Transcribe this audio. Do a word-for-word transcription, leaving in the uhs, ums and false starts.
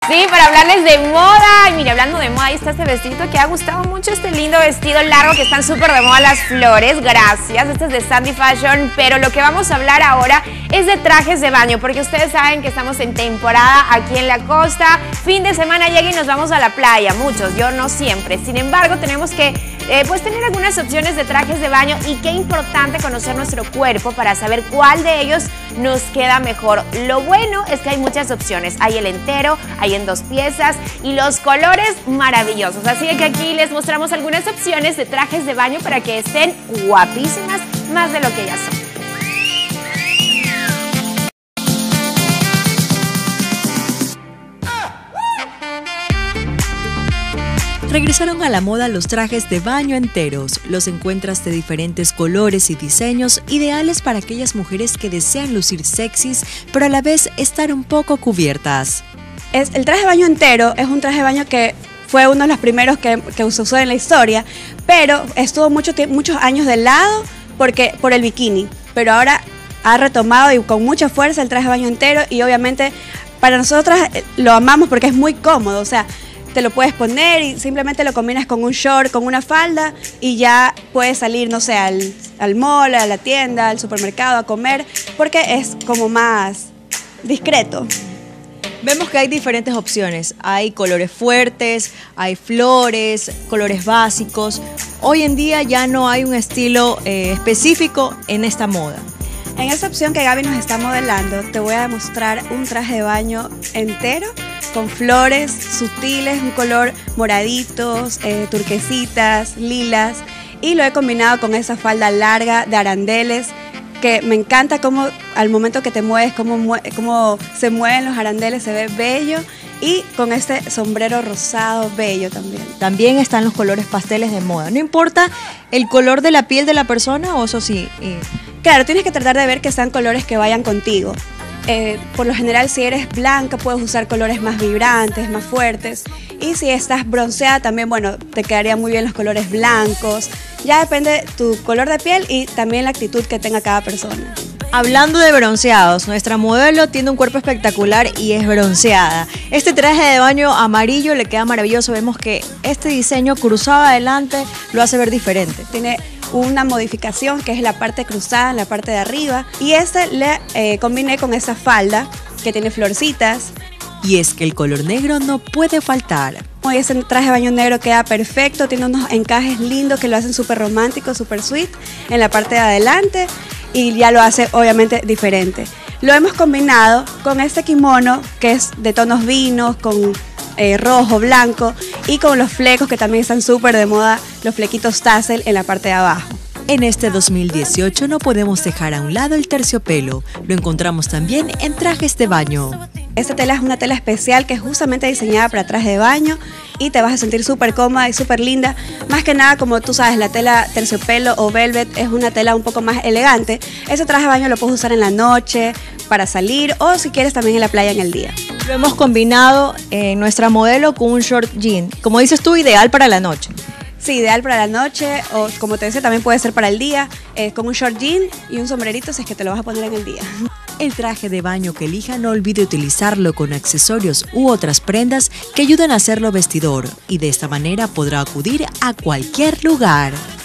Sí, para hablarles de moda. Y mire, hablando de moda, ahí está este vestidito que ha gustado mucho, este lindo vestido largo que están súper de moda las flores. Gracias, este es de Sandy Fashion. Pero lo que vamos a hablar ahora es de trajes de baño, porque ustedes saben que estamos en temporada aquí en la costa. Fin de semana llega y nos vamos a la playa, muchos, yo no siempre. Sin embargo, tenemos que eh, pues tener algunas opciones de trajes de baño y qué importante conocer nuestro cuerpo para saber cuál de ellos nos queda mejor. Lo bueno es que hay muchas opciones. Hay el entero, hay en dos piezas y los colores maravillosos. Así que aquí les mostramos algunas opciones de trajes de baño para que estén guapísimas, más de lo que ya son. Regresaron a la moda los trajes de baño enteros. Los encuentras de diferentes colores y diseños, ideales para aquellas mujeres que desean lucir sexys, pero a la vez estar un poco cubiertas. Es, el traje de baño entero es un traje de baño que fue uno de los primeros que, que se usó en la historia, pero estuvo mucho, muchos años de lado porque, por el bikini, pero ahora ha retomado y con mucha fuerza el traje de baño entero y obviamente para nosotras lo amamos porque es muy cómodo, o sea, te lo puedes poner y simplemente lo combinas con un short, con una falda y ya puedes salir, no sé, al, al mall, a la tienda, al supermercado a comer, porque es como más discreto. Vemos que hay diferentes opciones, hay colores fuertes, hay flores, colores básicos. Hoy en día ya no hay un estilo eh, específico en esta moda. En esta opción que Gaby nos está modelando, te voy a mostrar un traje de baño entero con flores sutiles, un color moraditos, eh, turquesitas, lilas, y lo he combinado con esa falda larga de arandeles que me encanta cómo al momento que te mueves, cómo, cómo se mueven los arandeles, se ve bello, y con este sombrero rosado bello también. También están los colores pasteles de moda, no importa el color de la piel de la persona, o eso sí. Eh. Claro, tienes que tratar de ver que sean colores que vayan contigo. Eh, por lo general, si eres blanca, puedes usar colores más vibrantes, más fuertes. Y si estás bronceada, también, bueno, te quedarían muy bien los colores blancos. Ya depende tu color de piel y también la actitud que tenga cada persona. Hablando de bronceados, nuestra modelo tiene un cuerpo espectacular y es bronceada. Este traje de baño amarillo le queda maravilloso. Vemos que este diseño cruzado adelante lo hace ver diferente. Tiene una modificación que es la parte cruzada en la parte de arriba, y este le eh, combiné con esa falda que tiene florcitas. Y es que el color negro no puede faltar. Y ese traje de baño negro queda perfecto, tiene unos encajes lindos que lo hacen súper romántico, súper sweet en la parte de adelante y ya lo hace obviamente diferente. Lo hemos combinado con este kimono que es de tonos vinos, con eh, rojo, blanco, y con los flecos que también están súper de moda, los flequitos tassel en la parte de abajo. En este dos mil dieciocho no podemos dejar a un lado el terciopelo, lo encontramos también en trajes de baño. Esta tela es una tela especial que es justamente diseñada para traje de baño y te vas a sentir súper cómoda y súper linda. Más que nada, como tú sabes, la tela terciopelo o velvet es una tela un poco más elegante. Ese traje de baño lo puedes usar en la noche, para salir, o si quieres también en la playa en el día. Lo hemos combinado en nuestra modelo con un short jean, como dices tú, ideal para la noche. Sí, ideal para la noche, o como te decía, también puede ser para el día, eh, con un short jean y un sombrerito si es que te lo vas a poner en el día. El traje de baño que elija no olvide utilizarlo con accesorios u otras prendas que ayudan a hacerlo vestidor, y de esta manera podrá acudir a cualquier lugar.